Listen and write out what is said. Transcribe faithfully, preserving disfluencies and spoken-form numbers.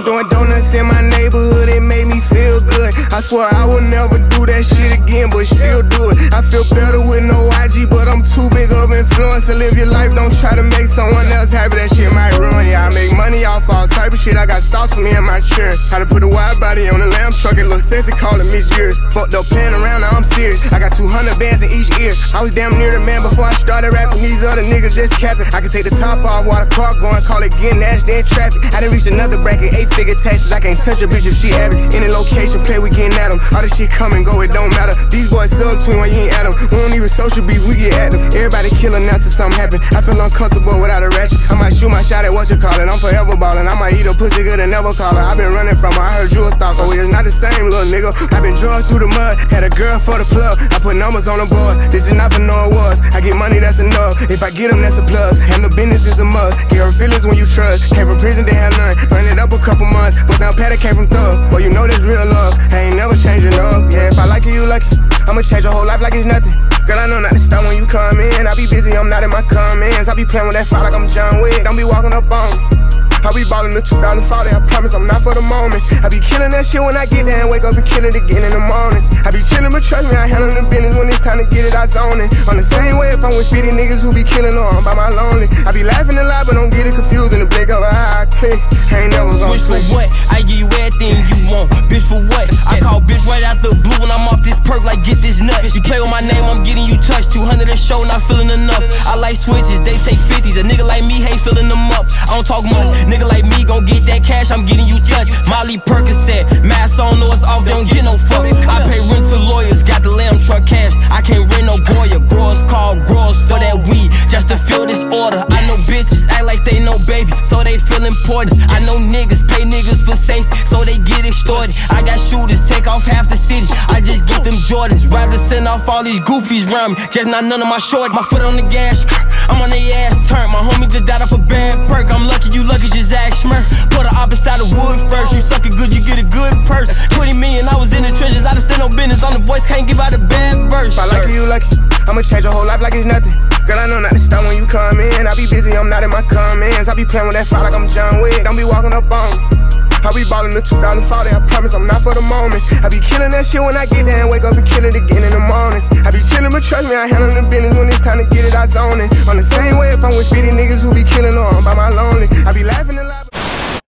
I'm doing donuts in my neighborhood, it made me feel good. I swear I would never do that shit again, but still do it. I feel better with no I G, but I'm too big of influence to live your life. Don't try to make someone else happy, that shit might ruin you. I make money off all type of shit. I got stocks for me and my insurance. How to put a wide body on the lamb truck, it look sexy, call it Miss Years. Fucked up playing around, now I'm serious. I got two hundred bands in each ear. I was damn near the man before I started rapping. These other niggas just capping. I can take the top off while the car going, call it getting nasty in traffic. I done reached another bracket, eight figure taxes. I can't touch a bitch if she average. Any location, play, we getting at them. All this shit come and go, it don't matter. These boys sub twin when you ain't at them. We don't even social beef, we get at them. Everybody killing now till something happen. I feel uncomfortable without a ratchet. I might shoot my shot at what you call it. I'm forever ballin'. I might eat a pussy good and never call her. I been running from her, I heard you a stalker. We is not the same, little nigga. I been drugged through the mud, had a girl for the plug. I put numbers on the board, this is not for no awards. I get money, that's enough. If I get them, that's a plus. Handle business is a must. Get her feelings when you trust. Came from prison, they had none. Run it up a couple months. But now Patty came from thug. Boy, you know this real love. I ain't never changing up. Yeah, if I like you, you like it. I'ma change your whole life like it's nothing. Girl, I know not to stop when you come in. I be busy, I'm not in my comments. I be playing with that fire like I'm John Wick. Don't be walking up on me. I be ballin' the two thousand forty, I promise I'm not for the moment. I be killing that shit when I get there and wake up and kill it again in the morning. I be chillin', but trust me, I handle the business when it's time to get it, I zone it. On the same way if I'm with fifty niggas who be killing or I'm by my lonely. I be laughing a lot, but don't get it confused in the blink of an eye. I click, I ain't never gonna switch. Switch for what? I give you everything you want. Bitch for what? I call bitch right out the blue when I'm off this perk like get this nut. You play with my name, I'm getting you touched. two hundred a show, not feeling enough. I like switches, they take fifties. A nigga like me ain't filling them up. I don't talk much. Nigga like me gon' get that cash, I'm getting you touched. Molly Percocet, mask on, know it's off, they don't get no fuck. I pay rent to lawyers, got the lamb truck cash. I can't rent no Goya, growers call growers for that weed, just to fill this order. I know bitches act like they know baby, so they feel important. I know niggas pay niggas for safety, so they get extorted. I got shooters, take off half the city, I just get them Jordans. Rather send off all these goofies round me, just not none of my shorties. My foot on the gas, I'm on their ass turn. My homie just died off a bad perk, I'm lucky you lucky, just ask Smurf. Put her opposite of wood first. You suck it good, you get a good purse. twenty million, I was in the trenches. I just stand on business. On the voice, can't give out a bad verse. If I like you, you lucky. I'ma change your whole life like it's nothing. Girl, I know not to stop when you come in. I be busy, I'm not in my comments. I be playing with that fire like I'm John Wick. Don't be walking up on me. I be ballin' the two thousand forty, I promise I'm not for the moment. I be killing that shit when I get there and wake up and kill it again in the morning. I be chillin', but trust me, I handle the business when it's time to get it, I zone it. On the same way if I'm with fifty niggas who be killing or I'm by my lonely. I be laughing a lot.